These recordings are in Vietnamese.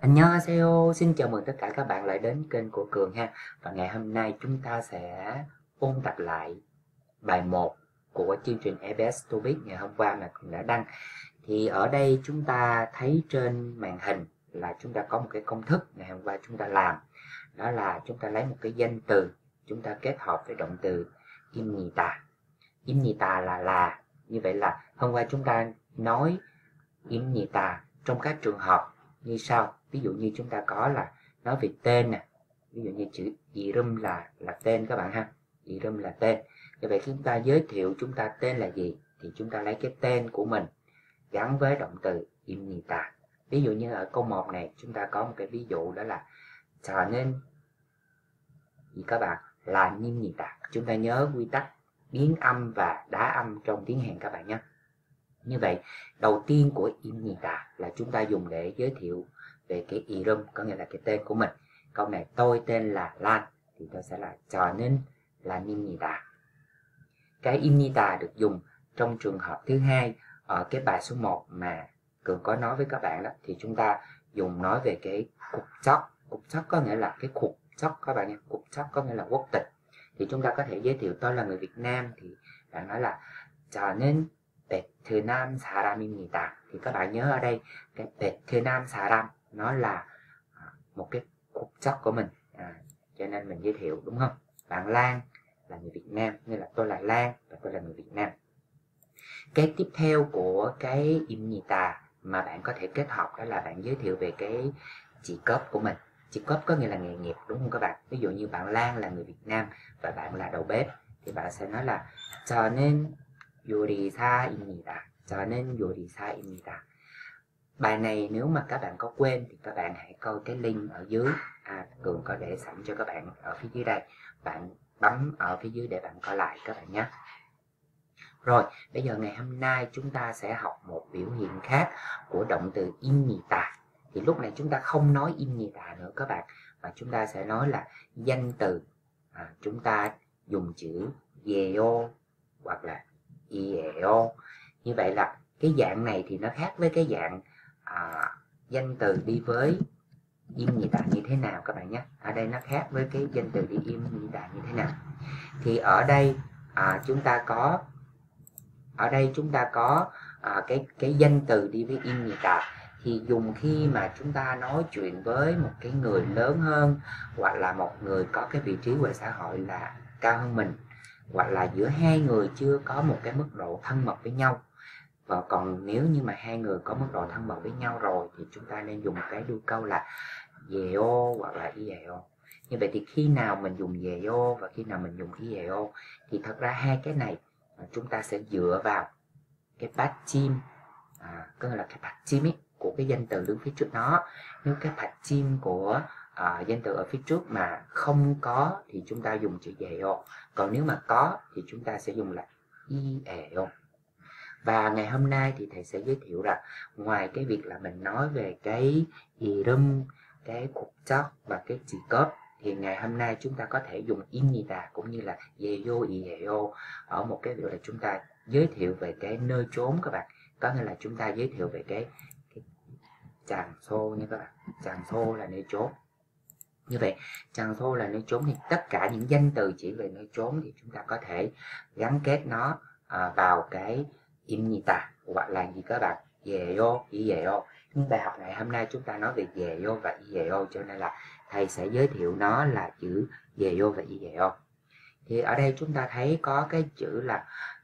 안녕하세요, xin chào mừng tất cả các bạn lại đến kênh của Cường ha. Và ngày hôm nay chúng ta sẽ ôn tập lại bài 1 của chương trình EBS Topic ngày hôm qua mà Cường đã đăng. Thì ở đây chúng ta thấy trên màn hình là chúng ta có một cái công thức ngày hôm qua chúng ta làm. Đó là chúng ta lấy một cái danh từ, chúng ta kết hợp với động từ imnita. Imnita là. Như vậy là hôm qua chúng ta nói imnita trong các trường hợp như sau. Ví dụ như chúng ta có là nói về tên nè, ví dụ như chữ irum là tên các bạn ha, irum là tên. Như vậy khi chúng ta giới thiệu chúng ta tên là gì thì chúng ta lấy cái tên của mình gắn với động từ imnita. Ví dụ như ở câu 1 này chúng ta có một cái ví dụ, đó là trở nên gì các bạn, là imnita. Chúng ta nhớ quy tắc biến âm và đá âm trong tiếng Hàn các bạn nhé. Như vậy đầu tiên của imnita là chúng ta dùng để giới thiệu về cái irum, có nghĩa là cái tên của mình. Câu này tôi tên là Lan thì tôi sẽ là 저는 란입니다. Cái imnita được dùng trong trường hợp thứ hai ở cái bài số 1 mà Cường có nói với các bạn đó, thì chúng ta dùng nói về cái cục chóc có nghĩa là cái cục chóc các bạn nha. Cục chóc có nghĩa là quốc tịch. Thì chúng ta có thể giới thiệu tôi là người Việt Nam thì bạn nói là 저는 베트남 사람입니다. Thì các bạn nhớ ở đây cái 베트남 사람 nó là một cái quốc chất của mình, cho nên mình giới thiệu, đúng không? Bạn Lan là người Việt Nam nên là tôi là Lan và tôi là người Việt Nam. Cái tiếp theo của cái imnita mà bạn có thể kết hợp đó là bạn giới thiệu về cái chỉ cấp của mình. Chỉ cấp có nghĩa là nghề nghiệp, đúng không các bạn? Ví dụ như bạn Lan là người Việt Nam và bạn là đầu bếp thì bạn sẽ nói là 저는 요리사입니다. 저는 요리사입니다. Bài này nếu mà các bạn có quên thì các bạn hãy coi cái link ở dưới. Cường có để sẵn cho các bạn ở phía dưới đây. Bạn bấm ở phía dưới để bạn coi lại các bạn nhé. Rồi, bây giờ ngày hôm nay chúng ta sẽ học một biểu hiện khác của động từ imnita. Thì lúc này chúng ta không nói imnita nữa các bạn, mà chúng ta sẽ nói là danh từ. Chúng ta dùng chữ 예요 hoặc là ieo. Như vậy là cái dạng này thì nó khác với cái dạng danh từ đi với imnita như thế nào các bạn nhé. Ở đây nó khác với cái danh từ đi imnita như thế nào. Thì ở đây chúng ta có cái danh từ đi với imnita thì dùng khi mà chúng ta nói chuyện với một cái người lớn hơn, hoặc là một người có cái vị trí ngoài xã hội là cao hơn mình, hoặc là giữa hai người chưa có một cái mức độ thân mật với nhau. Và còn nếu như mà hai người có mức độ thân mật với nhau rồi thì chúng ta nên dùng cái đuôi câu là 예요 hoặc là ieo. Như vậy thì khi nào mình dùng 예요 và khi nào mình dùng ieo thì thật ra hai cái này chúng ta sẽ dựa vào cái 받침, có nghĩa là cái 받침 ấy của cái danh từ đứng phía trước nó. Nếu cái 받침 của danh từ ở phía trước mà không có thì chúng ta dùng chữ 예요. Còn nếu mà có thì chúng ta sẽ dùng là ieo. Và ngày hôm nay thì thầy sẽ giới thiệu là ngoài cái việc là mình nói về cái irum, cái cục chất và cái chỉ cấp, thì ngày hôm nay chúng ta có thể dùng imnita cũng như là 예요, ieo ở một cái việc là chúng ta giới thiệu về cái nơi trốn các bạn. Có nghĩa là chúng ta giới thiệu về cái tràng xô nha các bạn. Tràng xô là nơi trốn. Như vậy tràng xô là nơi trốn thì tất cả những danh từ chỉ về nơi trốn thì chúng ta có thể gắn kết nó vào cái imnita hoặc là gì các bạn, 예요, ieo. Nhưng bài học này hôm nay chúng ta nói về 예요 và ieo, cho nên là thầy sẽ giới thiệu nó là chữ 예요 và ieo. Thì ở đây chúng ta thấy có cái chữ là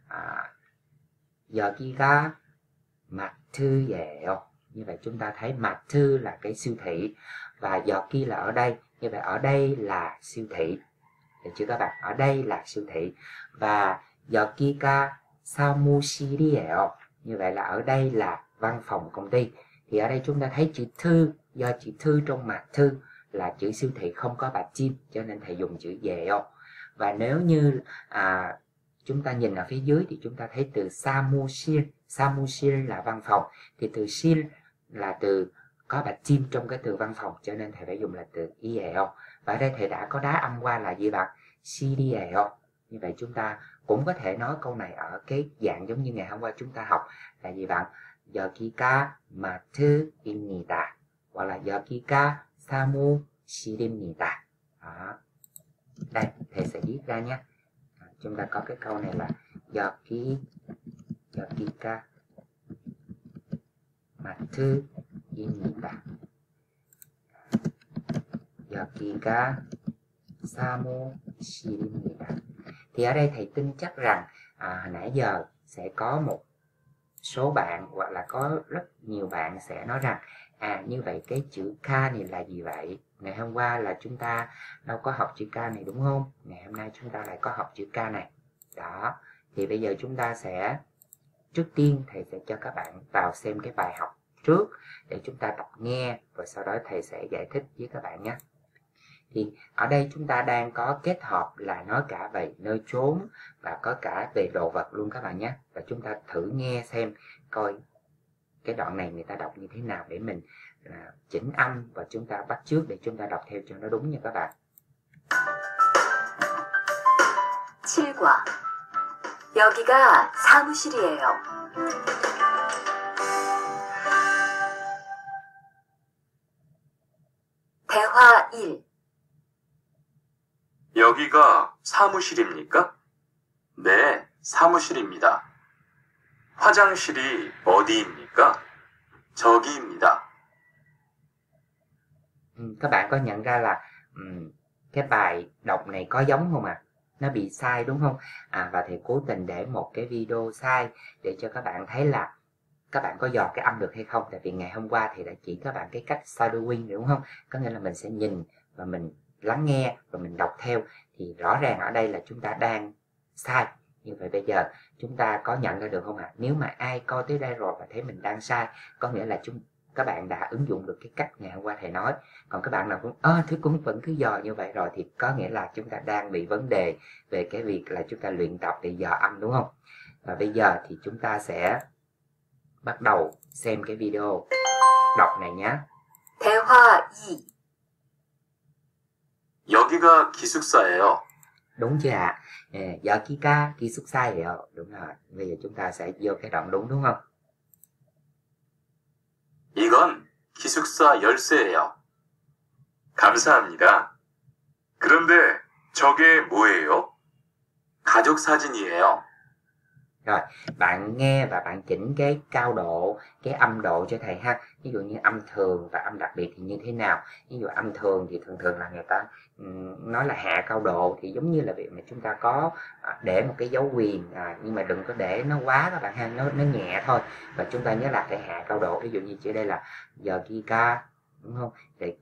여기가 마트예요. Như vậy chúng ta thấy 마트 là cái siêu thị và 여기 là ở đây. Như vậy ở đây là siêu thị, được chưa các bạn? Ở đây là siêu thị. Và 여기가 사무실이에요. Như vậy là ở đây là văn phòng công ty. Thì ở đây chúng ta thấy chữ thư, do chữ thư trong mặt thư là chữ siêu thị không có 받침 cho nên thầy dùng chữ 예요. Và nếu như chúng ta nhìn ở phía dưới thì chúng ta thấy từ 사무실, 사무실 là văn phòng, thì từ 실 là từ có 받침 trong cái từ văn phòng, cho nên thầy phải dùng là từ ieo. Và ở đây thầy đã có đá âm qua là gì bạn? 실이에요. Như vậy chúng ta cũng có thể nói câu này ở cái dạng giống như ngày hôm qua chúng ta học là gì bạn? 여기가 마트입니다. hoặc là 여기가 사무실입니다. Đó. Đây, thầy sẽ viết ra nhé. Chúng ta có cái câu này là 여기가 마트입니다. 여기가 사무실입니다. Thì ở đây thầy tin chắc rằng nãy giờ sẽ có một số bạn hoặc là có rất nhiều bạn sẽ nói rằng như vậy cái chữ K này là gì vậy? Ngày hôm qua là chúng ta đâu có học chữ K này đúng không? Ngày hôm nay chúng ta lại có học chữ K này. Đó, thì bây giờ chúng ta sẽ, trước tiên thầy sẽ cho các bạn vào xem cái bài học trước để chúng ta tập nghe, rồi sau đó thầy sẽ giải thích với các bạn nhé. Thì ở đây chúng ta đang có kết hợp là nói cả về nơi chốn và có cả về đồ vật luôn các bạn nhé. Và chúng ta thử nghe xem coi cái đoạn này người ta đọc như thế nào để mình chỉnh âm và chúng ta bắt chước để chúng ta đọc theo cho nó đúng nha các bạn. 7과 여기가 사무실이에요. 대화 1. 여기가 사무실입니까? 네, 사무실입니다. 화장실이 어디입니까? 저기입니다. Các bạn có nhận ra là cái bài đọc này có giống không ạ? Nó bị sai đúng không? Và thầy cố tình để một cái video sai để cho các bạn thấy là các bạn có dò cái âm được hay không. Tại vì ngày hôm qua thì đã chỉ các bạn cái cách shadowing đúng không? Có nghĩa là mình sẽ nhìn và mình lắng nghe và mình đọc theo. Thì rõ ràng ở đây là chúng ta đang sai. Như vậy bây giờ chúng ta có nhận ra được không ạ? Nếu mà ai coi tới đây rồi và thấy mình đang sai, có nghĩa là các bạn đã ứng dụng được cái cách ngày hôm qua thầy nói. Còn các bạn nào cũng vẫn cứ dò như vậy rồi thì có nghĩa là chúng ta đang bị vấn đề về cái việc là chúng ta luyện tập để dò âm đúng không? Và bây giờ thì chúng ta sẽ bắt đầu xem cái video đọc này nhé. 대화 2. 여기가 기숙사예요. Đúng chưa ạ? 여기가 기숙사예요. Đúng rồi. Bây giờ chúng ta sẽ vô cái đoạn đúng không? 이건 기숙사 열쇠예요. 감사합니다. 그런데 저게 뭐예요? 가족 사진이에요. Rồi, bạn nghe và bạn chỉnh cái cao độ, cái âm độ cho thầy ha. Ví dụ như âm thường và âm đặc biệt thì như thế nào? Ví dụ âm thường thì thường là người ta nói là hạ cao độ, thì giống như là việc mà chúng ta có để một cái dấu quyền, nhưng mà đừng có để nó quá các bạn ha, nó nhẹ thôi. Và chúng ta nhớ là phải hạ cao độ. Ví dụ như chỉ đây là 여기가 đúng không? Để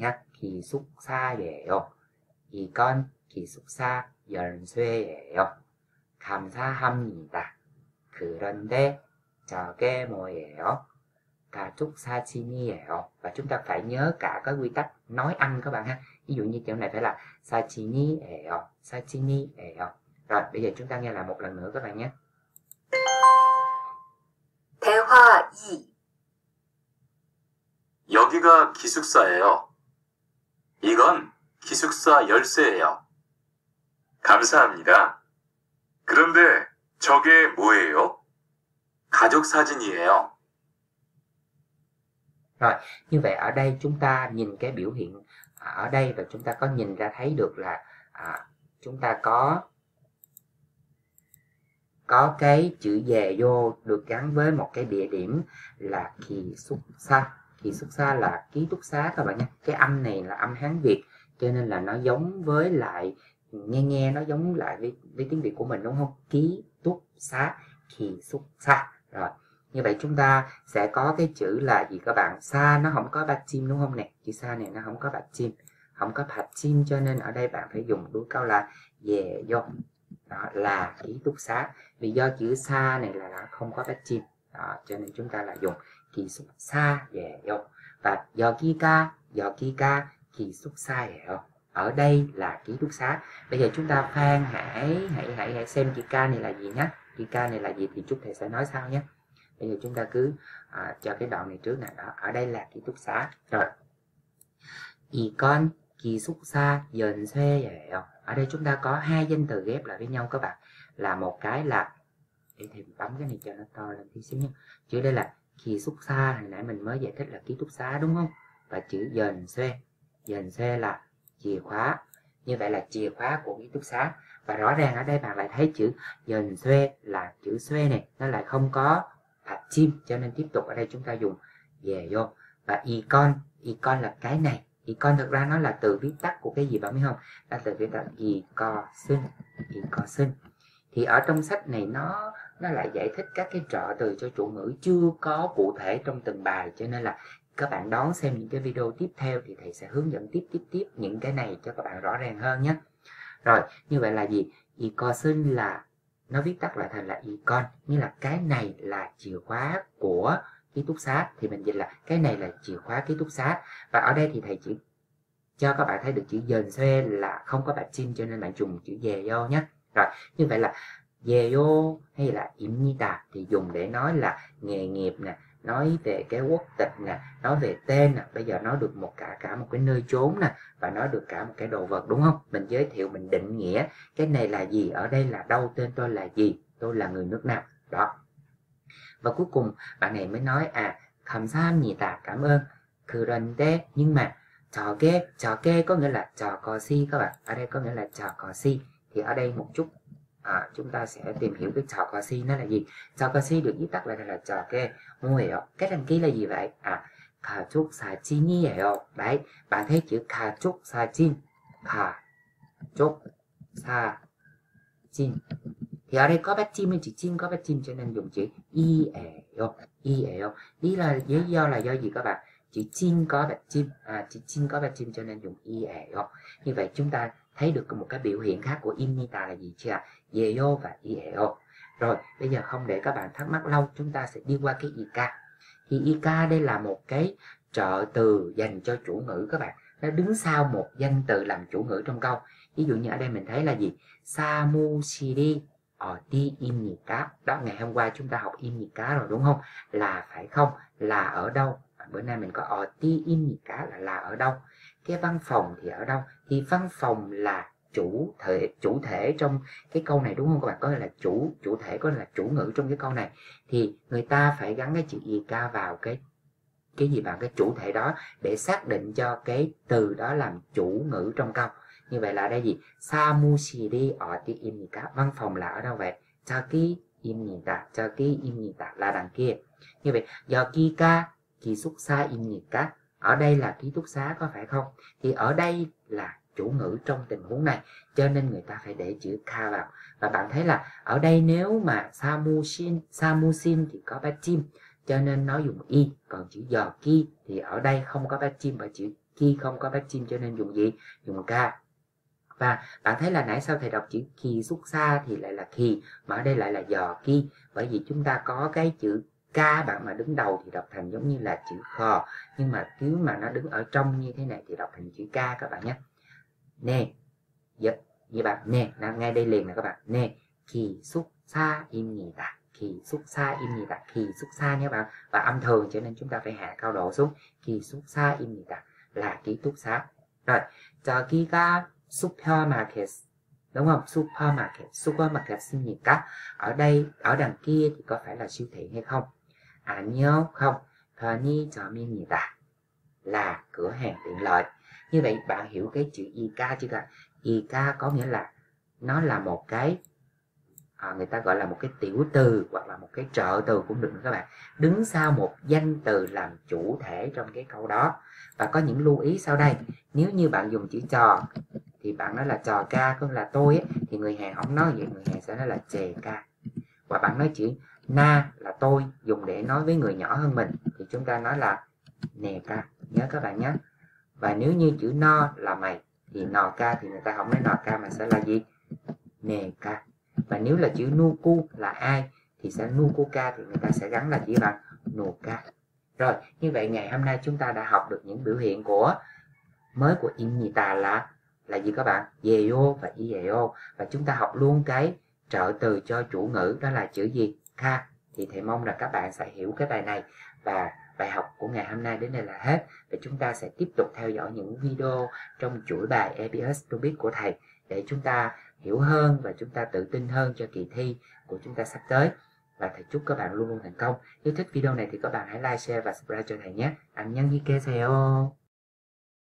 기숙사예요. 이건 기숙사 열쇠예요. 감사합니다. 그런데 저게 뭐예요? 가족 사진이에요. Và chúng ta phải nhớ cả cái quy tắc nói âm các bạn ha. Ví dụ như chỗ này phải là 사진이에요. 사진이에요. Rồi, bây giờ chúng ta nghe lại một lần nữa các bạn nhé. 대화 2. 여기가 기숙사예요. 이건 기숙사 열쇠예요. 감사합니다. 그런데 저게 뭐예요? 가족 사진이에요. Rồi, như vậy ở đây chúng ta nhìn cái biểu hiện ở đây và chúng ta có nhìn ra thấy được là chúng ta có cái chữ dè vô được gắn với một cái địa điểm là 기숙사. 기숙사 là ký túc xá các bạn nha. Cái âm này là âm Hán Việt cho nên là nó giống với lại nghe nó giống lại với tiếng Việt của mình đúng không? Ký túc xá, 기숙사. Rồi, như vậy chúng ta sẽ có cái chữ là gì các bạn? Sa nó không có bạch chim đúng không nè? Chữ sa này nó không có bạch chim, không có bạch chim, cho nên ở đây bạn phải dùng đuôi câu là dè vô. Đó là ký túc xá. Vì do chữ sa này là nó không có bạch chim. Đó, cho nên chúng ta là dùng 기숙사 dè vô. Và 여기가 기숙사예요. Ở đây là ký túc xá. Bây giờ chúng ta Phan hãy xem chữ K này là gì nhé. Chữ K này là gì thì chút thầy sẽ nói sau nhé. Bây giờ chúng ta cứ cho cái đoạn này trước nè. Đó, ở đây là ký túc xá. Rồi. 이건 기숙사 연쇄예요. Ở đây chúng ta có hai danh từ ghép lại với nhau các bạn. Là một cái là, để thầy bấm cái này cho nó to lên tí xíu nhé. Chứ đây là 기숙사, hồi nãy mình mới giải thích là ký túc xá đúng không? và chữ dần xuê là chìa khóa. Như vậy là chìa khóa của ký túc xá. Và rõ ràng ở đây bạn lại thấy chữ dần xuê là chữ xuê này, nó lại không có hạt chim, cho nên tiếp tục ở đây chúng ta dùng về vô. Và icon là cái này. Icon thực ra nó là từ viết tắt của cái gì bạn biết không? Là từ viết tắt icon. Thì ở trong sách này nó lại giải thích các cái trợ từ cho chủ ngữ chưa có cụ thể trong từng bài, cho nên là các bạn đón xem những cái video tiếp theo thì thầy sẽ hướng dẫn tiếp những cái này cho các bạn rõ ràng hơn nhé. Rồi, như vậy là gì? Icon là nó viết tắt lại thành là icon, nghĩa là cái này là chìa khóa của ký túc xá, thì mình dịch là cái này là chìa khóa ký túc xá. Và ở đây thì thầy chỉ cho các bạn thấy được chữ dần xuê là không có bạch chim, cho nên bạn dùng chữ dè vô nhé. Rồi, như vậy là dè vô hay là imnida thì dùng để nói là nghề nghiệp nè, nói về cái quốc tịch nè, nói về tên nè, bây giờ nói được cả một cái nơi chốn nè, và nói được cả một cái đồ vật, đúng không? Mình giới thiệu, mình định nghĩa cái này là gì, ở đây là đâu, tên tôi là gì, tôi là người nước nào đó. Và cuối cùng bạn này mới nói 감사합니다, cảm ơn. 그런데 nhưng mà 저게 có nghĩa là trò cò si các bạn. Ở đây có nghĩa là trò cò si. Thì ở đây một chút chúng ta sẽ tìm hiểu cái trò cò si nó là gì. Trò cò si được viết tắt lại là trò kê. 뭐예요? Cái đăng ký là gì vậy? 가족 사진이에요. Đấy, bạn thấy chữ 가족 사진, 가족 사진. Thì ở đây có bát chim, chữ chim có bát chim cho nên dùng chữ i에요. Lý do là do gì các bạn? Chữ chim có bát chim, chữ chim có bát chim cho nên dùng i에요. Như vậy chúng ta thấy được một cái biểu hiện khác của imnita là gì chưa ạ? 예요 và i에요. Rồi, bây giờ không để các bạn thắc mắc lâu, chúng ta sẽ đi qua cái ica. Thì ica đây là một cái trợ từ dành cho chủ ngữ các bạn. Nó đứng sau một danh từ làm chủ ngữ trong câu. Ví dụ như ở đây mình thấy là gì? 사무실이 어디입니까? Đó, ngày hôm qua chúng ta học 입니까 rồi đúng không? Là phải không? Là ở đâu? Bữa nay mình có 어디입니까 là ở đâu? Cái văn phòng thì ở đâu? Thì văn phòng là chủ thể trong cái câu này đúng không các bạn? Có nghĩa là chủ thể, có nghĩa là chủ ngữ trong cái câu này. Thì người ta phải gắn cái chữ ica vào cái gì bạn, cái chủ thể đó để xác định cho cái từ đó làm chủ ngữ trong câu. Như vậy là đây gì? 사무실이 어디입니까? Văn phòng là ở đâu vậy? 저기입니다. là đằng kia. Như vậy 여기가 기숙사입니까? Ở đây là ký túc xá có phải không? Thì ở đây là chủ ngữ trong tình huống này, cho nên người ta phải để chữ ka vào. Và bạn thấy là ở đây nếu mà 사무실 thì có bát chim, cho nên nó dùng y, còn chữ 여기 thì ở đây không có bát chim, bởi chữ ki không có bát chim cho nên dùng gì? Dùng ka. Và bạn thấy là nãy sau thầy đọc chữ kỳ xuất xa thì lại là kỳ, mà ở đây lại là dò ki, bởi vì chúng ta có cái chữ ca bạn mà đứng đầu thì đọc thành giống như là chữ khò, nhưng mà nếu mà nó đứng ở trong như thế này thì đọc thành chữ ca các bạn nhé. Nè, như bạn nè, ngay đây liền nè các bạn. Nè, kỳ xuất xa 입니다. Kỳ xuất xa 입니다. Kỳ xuất xa nhé bạn. Và âm thường cho nên chúng ta phải hạ cao độ xuống. Kỳ xuất xa 입니다 là ký túc xá. Rồi, 저기가 슈퍼마켓, đúng không? 슈퍼마켓입니까? Ở đây, ở đằng kia thì có phải là siêu thị hay không? 아니요, không. 편의점입니다 là cửa hàng tiện lợi. Như vậy bạn hiểu cái chữ ica chưa ạ? Ica có nghĩa là nó là một cái người ta gọi là một cái tiểu từ hoặc là một cái trợ từ cũng được các bạn, đứng sau một danh từ làm chủ thể trong cái câu đó. Và có những lưu ý sau đây. Nếu như bạn dùng chữ trò thì bạn nói là trò ca, có là tôi ấy, thì người Hàn không nói vậy, người Hàn sẽ nói là chè ca. Và bạn nói chữ na là tôi, dùng để nói với người nhỏ hơn mình thì chúng ta nói là nè ca, nhớ các bạn nhé. Và nếu như chữ no là mày thì nò ca thì người ta không nói nò ca mà sẽ là gì? Nè ca. Và nếu là chữ nuku là ai thì sẽ nukuka, thì người ta sẽ gắn là chữ bằng nuka. Rồi, như vậy ngày hôm nay chúng ta đã học được những biểu hiện mới của imnita là gì các bạn? Yeyo và ieo. Và chúng ta học luôn cái trợ từ cho chủ ngữ đó là chữ gì? Ka. Thì thầy mong là các bạn sẽ hiểu cái bài này. Và bài học của ngày hôm nay đến đây là hết. Và chúng ta sẽ tiếp tục theo dõi những video trong chuỗi bài EBS Topic của thầy để chúng ta hiểu hơn và chúng ta tự tin hơn cho kỳ thi của chúng ta sắp tới. Và thầy chúc các bạn luôn luôn thành công. Nếu thích video này thì các bạn hãy like, share và subscribe cho thầy nhé. 안녕히 계세요.